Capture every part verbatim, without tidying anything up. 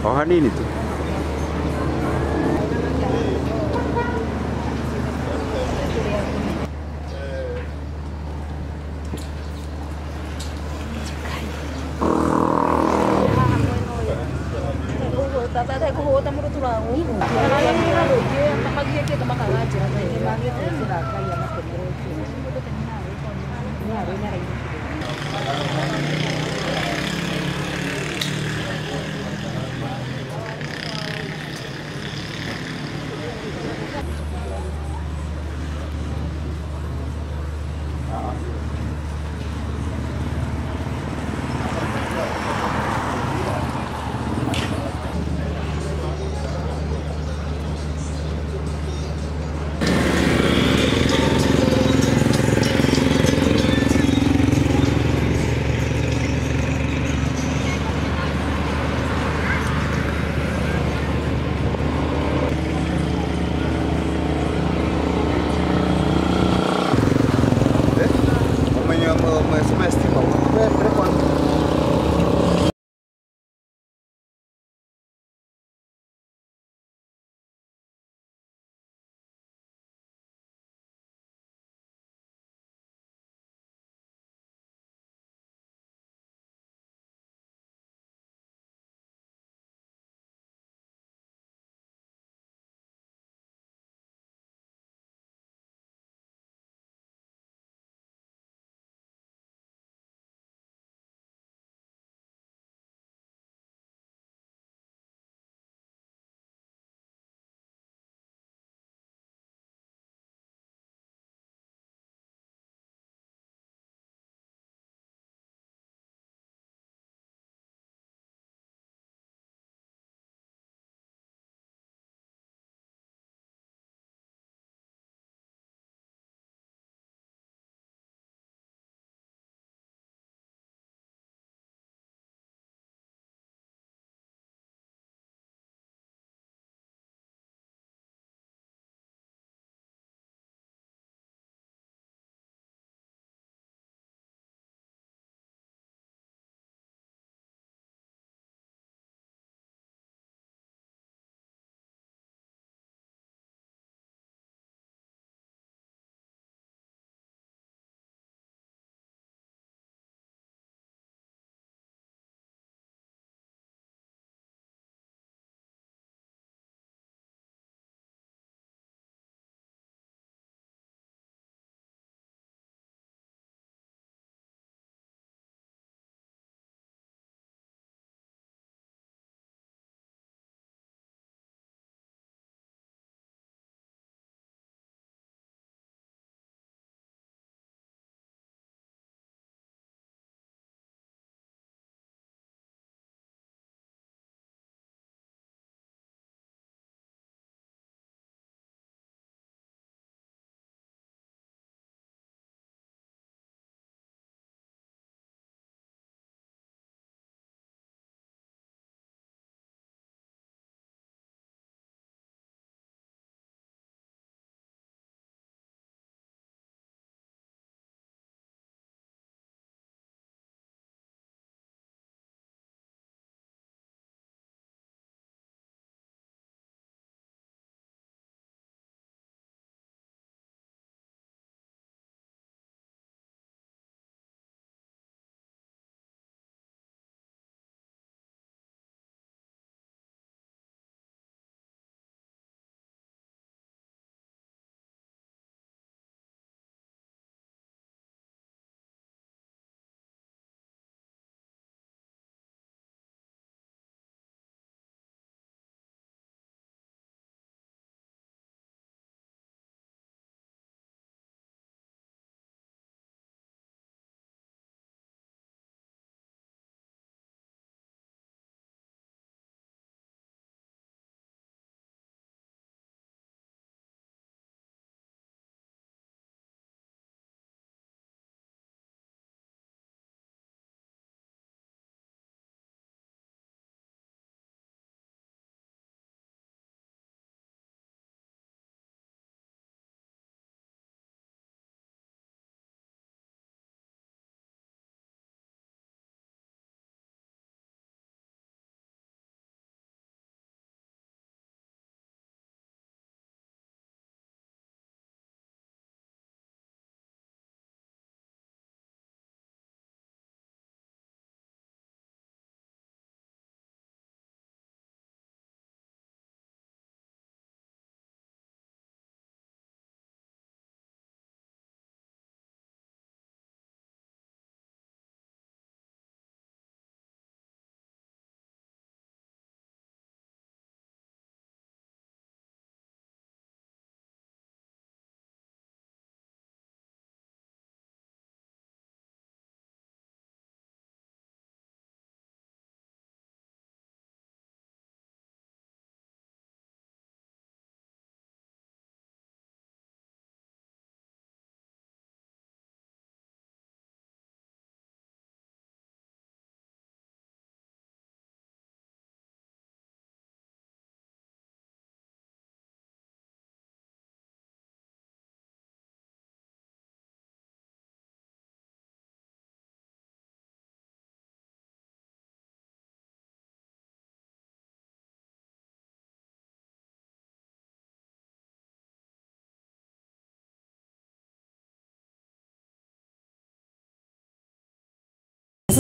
Oh, hanini tu.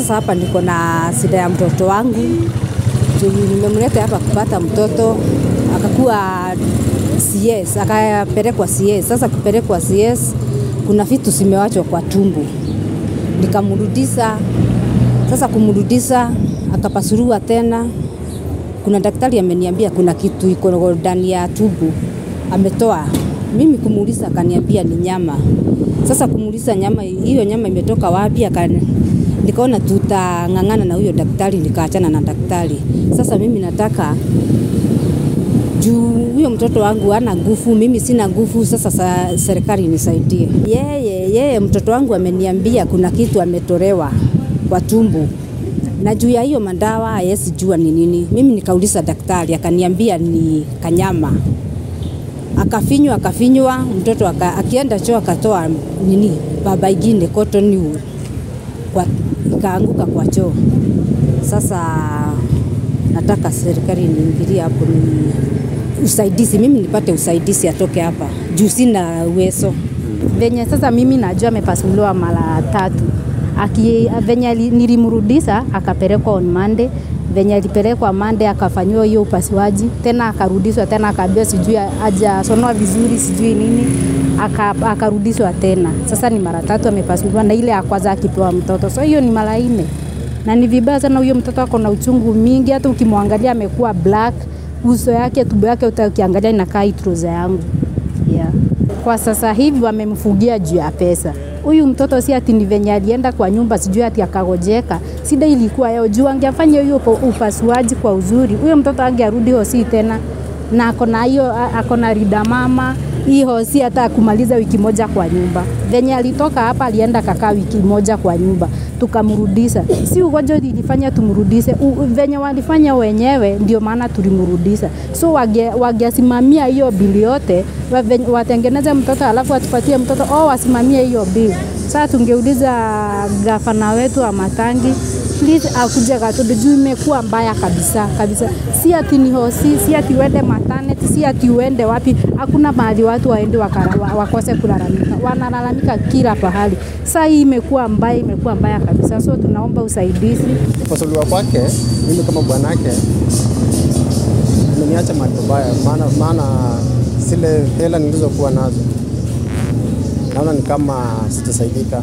sasa hapa niko na shida ya mtoto wangu. Nimemleta hapa kupata mtoto, akakuwa C S, akapelekwa C S. Sasa kupelekwa C S kuna vitu zimewachwa kwa tumbo. Nikamrudisha. Sasa kumrudisha akapasuliwa tena. Kuna daktari ameniambia kuna kitu iko ndani ya tumbo. Ametoa. Mimi kumuuliza akaniambia ni nyama. Sasa kumuuliza nyama, hiyo nyama imetoka wapi? Akani nikaona tutangangana na huyo daktari, nikaachana na daktari. Sasa mimi nataka juu huyo mtoto wangu hana nguvu, mimi sina nguvu. Sasa sa, serikali nisaidie. Yeye yeye mtoto wangu ameniambia kuna kitu ametolewa kwa tumbo. Na juu ya hiyo madawa hawezi jua ni nini. Mimi nikauliza daktari akaniambia ni kanyama. Akafinywa akafinywa mtoto aka, akienda choo akatoa nini baba ingine cotton wool kwa ikaanguka kwa choo. Sasa nataka serikali niingilie hapo ni usaidizi, mimi nipate usaidizi atoke hapa juu sina uwezo. Venye sasa mimi najua amepasuliwa mara tatu. Aki venye nilimrudisha akapelekwa on Monday, venye alipelekwa Monday akafanywa hiyo upasuaji, tena akarudishwa tena akaambiwa sijui hajasonwa vizuri sijui nini, akarudishwa tena. Sasa ni mara tatu amepasuliwa, na ile ya kwanza akipewa mtoto. So hiyo ni mara nne. Na ni vibaya sana, huyo mtoto ako na uchungu mingi, hata ukimwangalia amekuwa black, uso yake, tumbo yake utakiangalia inakaa trouser yangu. Yeah. Kwa sasa hivi wamemfugia juu ya pesa. Huyu mtoto si ati ni venye alienda kwa nyumba sijui ati akagojeka. Sida ilikuwa yao juu angefanya hiyo upasuaji kwa uzuri. Huyo mtoto angerudi hosi tena, na akona hiyo akona rida mama. Hii hosi hata kumaliza wiki moja kwa nyumba. Venye alitoka hapa alienda kakaa wiki moja kwa nyumba. Tukamrudisha. Si ugonjwa ilifanya tumrudishe. Venye walifanya wenyewe ndio maana tulimrudisha. So wage wagesimamia hiyo bili yote, watengeneze mtoto alafu atupatie mtoto, oh wasimamie hiyo bili. Sasa tungeuliza gavana wetu wa Matangi, please akuje Gatundu juu imekuwa mbaya kabisa kabisa. Si ati ni hosi, si ati uende maternity, si ati uende wapi, hakuna mahali watu waende wakose kulalamika. Wanalalamika kila pahali. Sasa hii imekuwa mbaya, imekuwa mbaya kabisa. So tunaomba usaidizi. Kupasuliwa kwake, mimi kama bwanake nimeniacha mahali pabaya, maana maana zile hela nilizokuwa nazo naona ni kama sitasaidika.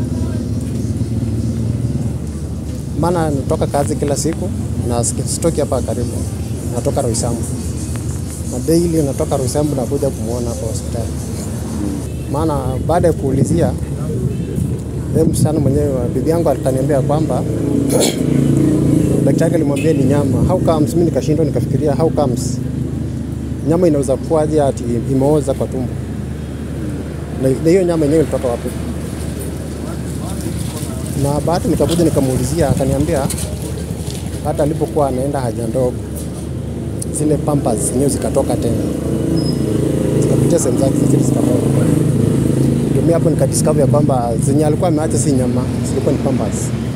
Maana natoka kazi kila siku na sitoki hapa karibu, natoka Roysambu. Na daily natoka Roysambu na kuja kumuona hapa hospitali. Maana baada ya kuulizia, yeye msichana mwenyewe bibi yangu akaniambia kwamba daktari alimwambia ni nyama. How comes? Mimi nikashindwa nikafikiria how comes? Nyama inaweza kuwaje ati imeoza kwa tumbo? Na hiyo nyama yenyewe ilitoka wapi? Na baada nikakuja nikamuulizia, akaniambia hata alipokuwa anaenda haja ndogo zile pampers zenyewe zikatoka tena, zikapitia sehemu zake zile zikatoka. Ndio mimi hapo nikadiscover kwamba zenye alikuwa ameacha si nyama, zilikuwa ni pampers.